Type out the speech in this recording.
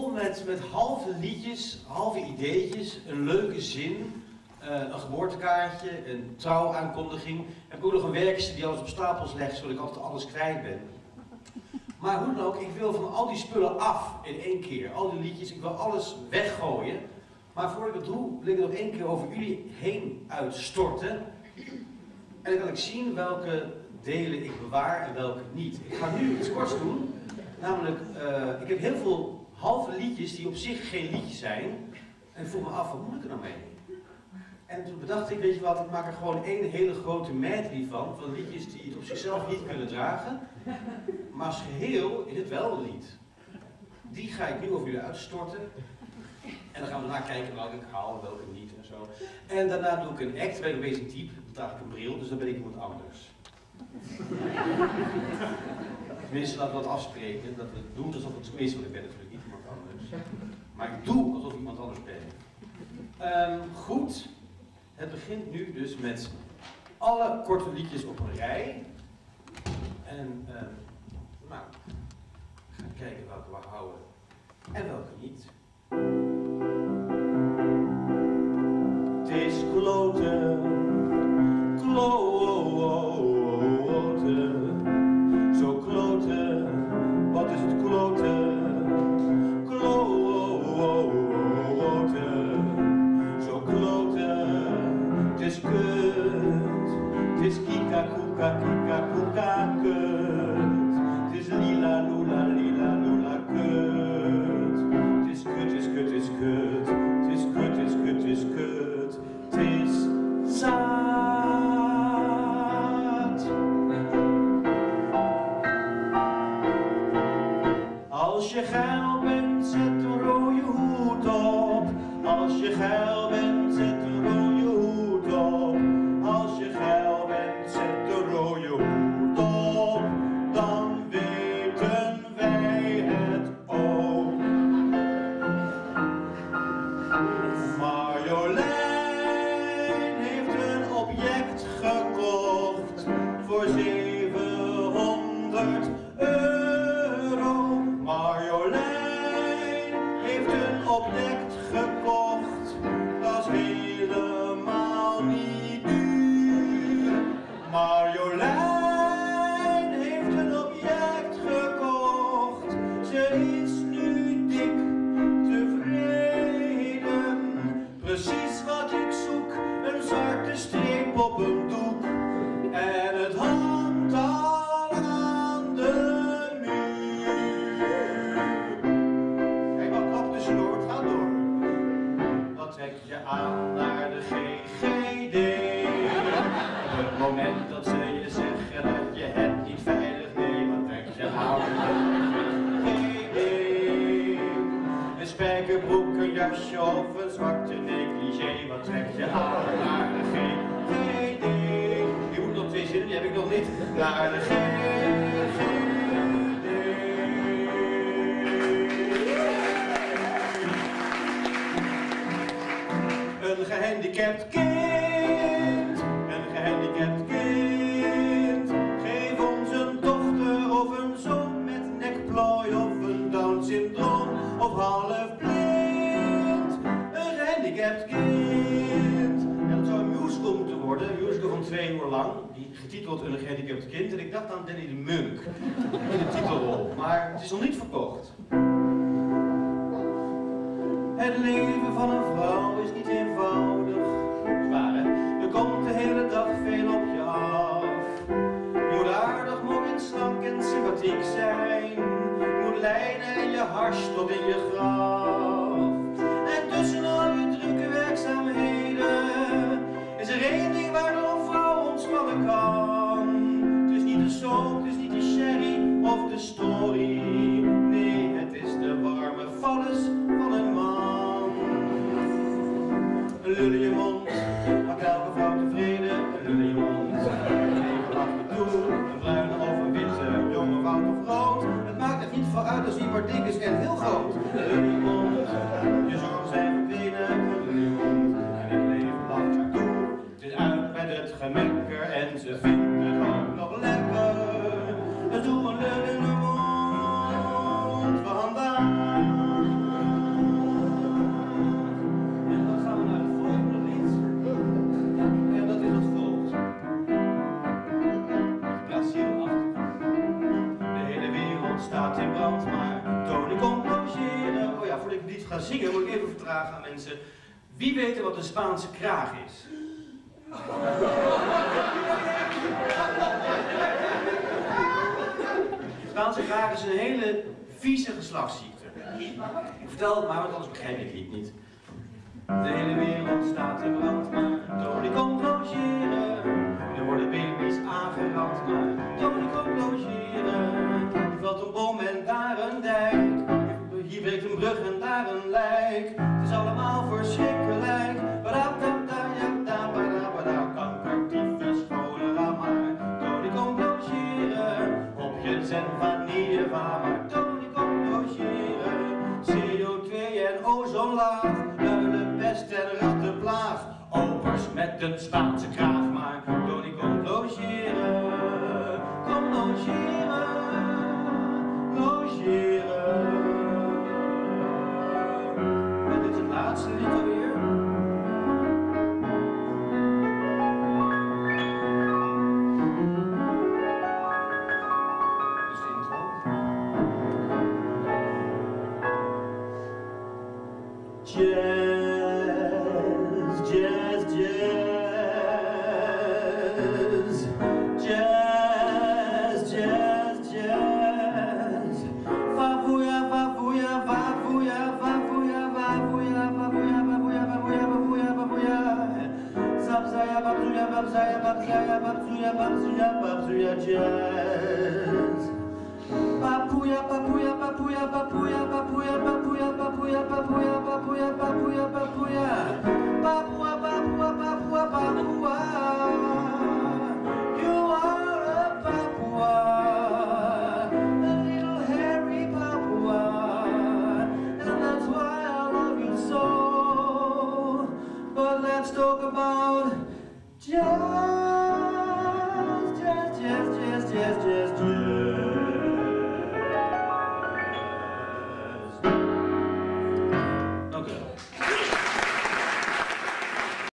vol met halve liedjes, halve ideetjes, een leuke zin, een geboortekaartje, een trouwaankondiging. Heb ik ook nog een werkster die alles op stapels legt, zodat ik altijd alles kwijt ben. Maar hoe dan ook, ik wil van al die spullen af in één keer. Al die liedjes, ik wil alles weggooien. Maar voordat ik dat doe, wil ik nog één keer over jullie heen uitstorten. En dan kan ik zien welke delen ik bewaar en welke niet. Ik ga nu iets korts doen. Namelijk, ik heb heel veel halve liedjes die op zich geen liedjes zijn. En ik vroeg me af, wat moet ik er nou mee? En toen bedacht ik, weet je wat, ik maak er gewoon één hele grote medley van liedjes die het op zichzelf niet kunnen dragen. Maar als geheel is het wel een lied. Die ga ik nu over jullie uitstorten. En dan gaan we daarna kijken welke ik haal en welke niet en zo. En daarna doe ik een act, ben ik opeens een type, dan draag ik een bril, dus dan ben ik iemand anders. Tenminste, laten we dat afspreken, dat we doen alsof het zo is, want ik ben natuurlijk niet iemand anders. Maar ik doe alsof ik iemand anders ben. Goed, het begint nu dus met alle korte liedjes op een rij. En nou, we gaan kijken welke we houden en welke niet. Het is kloten, kloten, zo kloten, wat is het kloten, kloten, zo kloten, het is kut, het is kika kuka kika kuka kut, het is lila lula lila lula kut, het is kut, het is kut, het is kut, het is kut, het is kut, het is kut, het is zaad. Als je geil bent, zet een rode hoed op. Als je geil bent, zet een rode hoed op. Als je geil bent, zet een rode hoed op. Dan weten wij het ook. Marjolein heeft een object gekocht voor 700 euro. Marjolein heeft een object gekocht, dat is helemaal niet duur. Marjolein heeft een object gekocht, ze is nu dik tevreden. Precies wat ik zoek, een zwarte streep op een doek. En het hangt al aan de muur. Kijk, wat klap tussendoor, het gaat door. Dat trek je aan naar de GGD. Op het moment dat ze je zeggen dat je het niet veilig neemt, dan trek je aan naar de GGD. Een spijkerbroek, een jasje of een zwarte negligé, wat trek je aan naar de GGD? Je moet nog 2 zinnen, die heb ik nog niet. Naar de GGD. Een gehandicapt kind, een gehandicapt kind. Geef ons een dochter of een zoon met nekplooi of een Down-syndroom of half blind. Een gehandicapt kind. En dat zou een musical moeten worden, een musical van 2 uur lang, die getiteld Een gehandicapt kind. En ik dacht aan Danny de Munk in de titelrol, maar het is nog niet verkocht. Het leven van een vrouw is niet eenvoudig. Zwaar, hè? Er komt de hele dag veel op je af. Je moet aardig, mooi en slank en sympathiek zijn. Je moet lijnen en je hars tot in je graf. En tussen al je drukke werkzaamheden is er één ding waardoor een vrouw ontspannen kan. Het is niet de soap, het is niet de sherry of de story. Nee, het is de warme valles van een man. Een lul in je mond, maakt elke vrouw tevreden. Een lul in je mond, even achter toe. Een bruine of een witte, een jonge, fout of rood. Het maakt er niet van uit als iemand dik is en heel groot. Een lul in je mond, je zorgen zijn verdwenen. Een lul in je mond, en het leven lacht er toe. Het is uit met het gemekker en ze vinden het ook nog lekker. Dus doe een lul in de mond vandaan. voordat ik lied ga zingen, moet ik even vragen aan mensen. Wie weet wat een Spaanse kraag is? Spaanse kraag is een hele vieze geslachtsziekte. Ik vertel het maar, want anders begrijp ik het niet. De hele wereld staat in brand, maar Tony komt logeren. Er worden baby's aangerand, maar Tony komt logeren. Er valt een bom en daar een dijk. Hier breekt een brug en daar een lijk. Het is allemaal verschrikkelijk. Kanker, tyfus, cholera, maar Tony komt logeren. Hopjes en vanille, maar Tony komt logeren. CO2 en ozonlaag, pest en rattenplaag. Opers met een Spaanse kraag, maar Tony komt logeren. Kom logeren, logeren. En dit is het laatste lied alweer. Dus de intro. Jazz. Papuya, papuya, papuya, papuya, papuya, papuya, papuya, papuya, papuya, papuya, papuya. Papua, papua, papua, papua. You are a Papua, a little hairy Papua, and that's why I love you so. But let's talk about